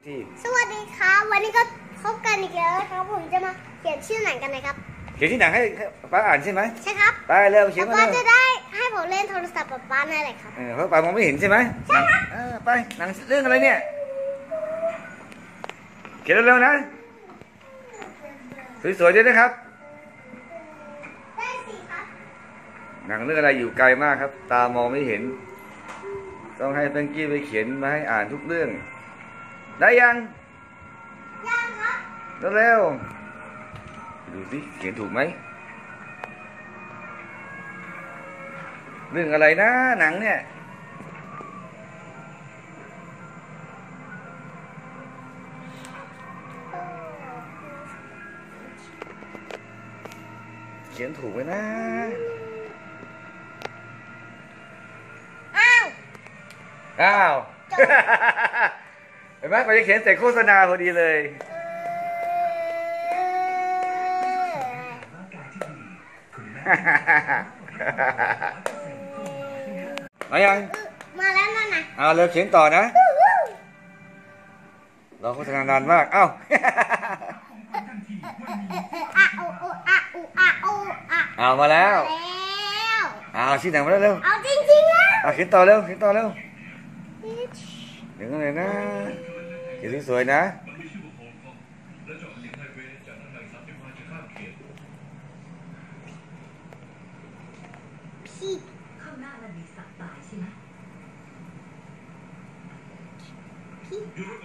ที่สวัสดีครับวันนี้ก็พบกันอีกแล้วครับผมจะมาเขียนชื่อหนังกันนะครับเขียนที่หนังให้ป้าอ่านใช่ไหมใช่ครับไปเร็วเขียนมาป้าเร็วจะได้ให้ผมเล่นโทรศัพท์ป้านั่นแหละครับเพราะป้ามองไม่เห็นใช่ไหมใช่ครับไปหนังเรื่องอะไรเนี่ยเขียนเร็วๆนะสวยๆด้วยนะครับได้สิครับหนังเรื่องอะไรอยู่ไกลมากครับตามองไม่เห็นต้องให้แฟรงกี้ไปเขียนมาให้อ่านทุกเรื่องได้ยังครับเร็วๆดูสิเขียนถูกไหมเรื่องอะไรนะหนังเนี่ยเขียนถูกไหมนะอ้าวเห็นไหมพอจะเขียนเสร็จโฆษณาพอดีเลยมายังมาแล้วนั่นนะเอาเร็วเขียนต่อนะเราโฆษณานานมากเอ้าเอามาแล้วเอาชิ้นหนังมาแล้วเร็วเอาจริงๆแล้วเขียนต่อเร็วเขียนต่อเร็วเดี๋ยวอะไรนะเขียนสวยๆนะพี่ข้างหน้ามันมีสัตว์ตายใช่ไหมพี่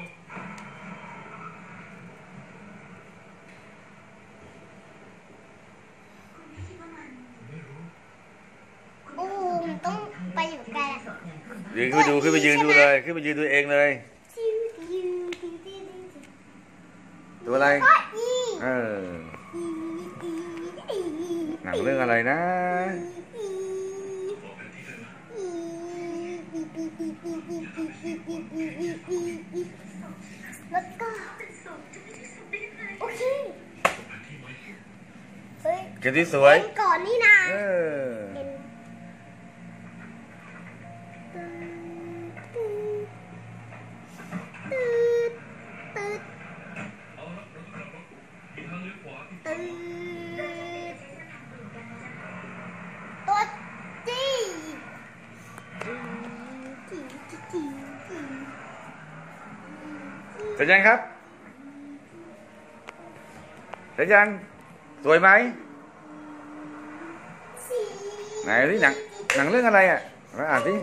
โอ้มันต้องไปอยู่ไกลอะยืนขึ้นไปดูขึ้นไปยืนดูเลยขึ้นไปยืนดูเองเลยตัวอะไรหนังเรื่องอะไรนะแล้วก็โอเคเฮ้ยเขียนที่สวยก่อนนี่นะตัวจีเสร็จยังครับเสร็จยังสวยไหมไหนที่หนังเรื่องอะไรอ่ะมาอ่านสิ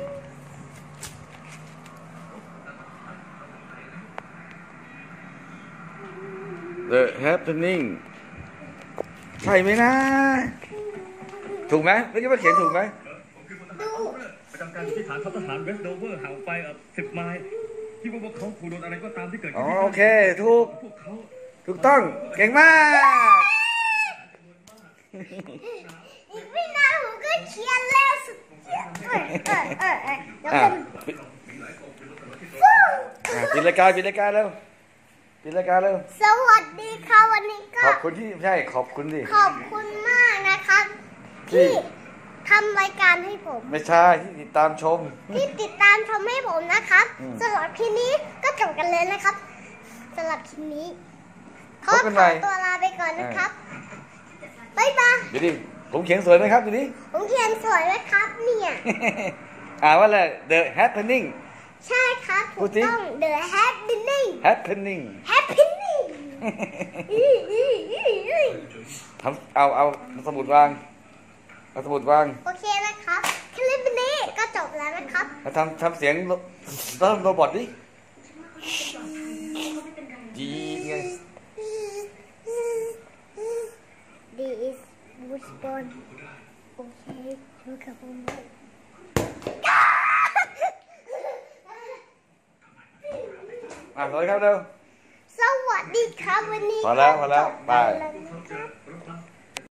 The Happening ใช่ไหมนะถูกไหมไม่ใช่ว่าเขียนถูกไหมประจำการที่ฐานทัพทหารเวสต์โดเวอร์ห่างไป10 ไมล์ที่พวกเขาขู่โดนอะไรก็ตามที่เกิดขึ้นโอเคถูกต้องเก่งมากอีกไม่นานผมก็เขียนแล้วสุดยอดปิดรายการแล้วปิดรายการแล้วสวัสดีค่ะวันนี้ก็ขอบคุณที่ใช่ขอบคุณดิขอบคุณมากนะคะที่ทำรายการให้ผมไม่ใช่ที่ติดตามชมที่ติดตามชมให้ผมนะครับสำหรับคลิปนี้ก็จบกันเลยนะครับสำหรับคลิปนี้ขอตัวลาไปก่อนนะครับบ๊ายบายเดี๋ยวดิผมเขียนสวยไหมครับดูดิผมเขียนสวยไหมครับเนี่ยว่าอะไร The Happening ใช่ครับถูกต้อง The Happening ทำเอาสมุดวางโอเคนะครับคลิปนี้ก็จบแล้วนะครับทำเสียงโรบอทดิดีไง This is Woodspon โอเคดูกับผมสวัสดีครับเร็วสวัสดีครับวันนี้พอแล้วบาย